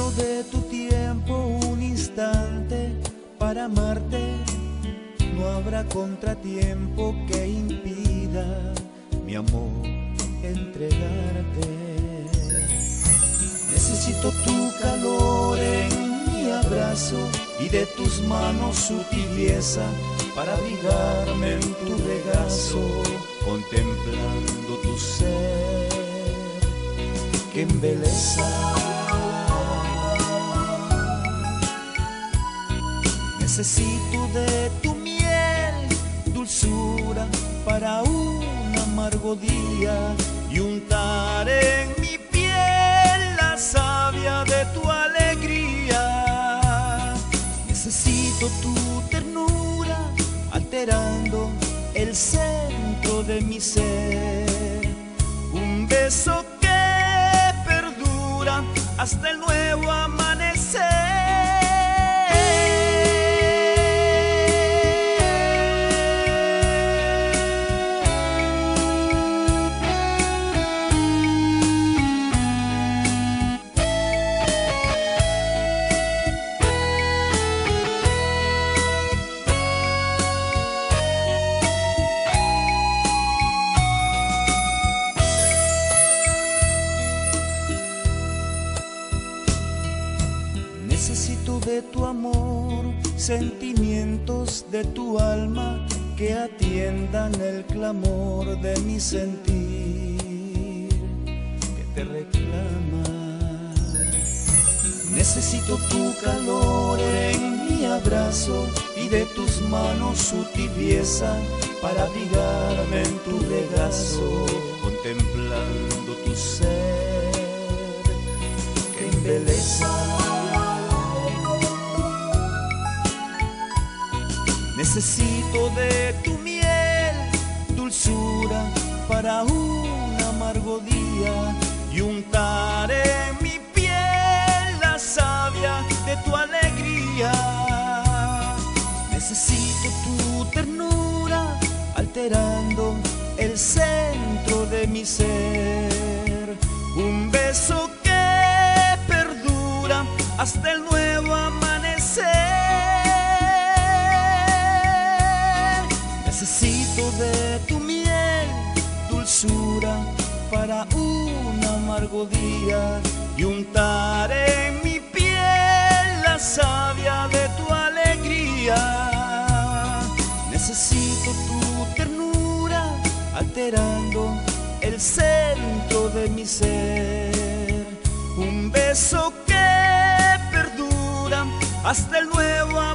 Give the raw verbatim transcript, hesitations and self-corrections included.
Necesito de tu tiempo un instante para amarte. No habrá contratiempo que impida, mi amor, entregarte. Necesito tu calor en mi abrazo y de tus manos su tibieza para abrigarme en tu regazo, contemplando tu ser que embeleza. Necesito de tu miel, dulzura para un amargo día y untar en mi piel la savia de tu alegría. Necesito tu ternura alterando el centro de mi ser, un beso que perdura hasta el nuevo amanecer. Necesito de tu amor, sentimientos de tu alma que atiendan el clamor de mi sentir que te reclama. Necesito tu calor en mi abrazo y de tus manos su tibieza para abrigarme en tu regazo, contemplando tu ser que embeleza. Necesito de tu miel, dulzura para un amargo día y untar en mi piel la savia de tu alegría. Necesito tu ternura alterando el centro de mi ser, un beso que perdura hasta el nuevo amanecer. Necesito de tu miel, dulzura para un amargo día y untar en mi piel la savia de tu alegría. Necesito tu ternura alterando el centro de mi ser, un beso que perdura hasta el nuevo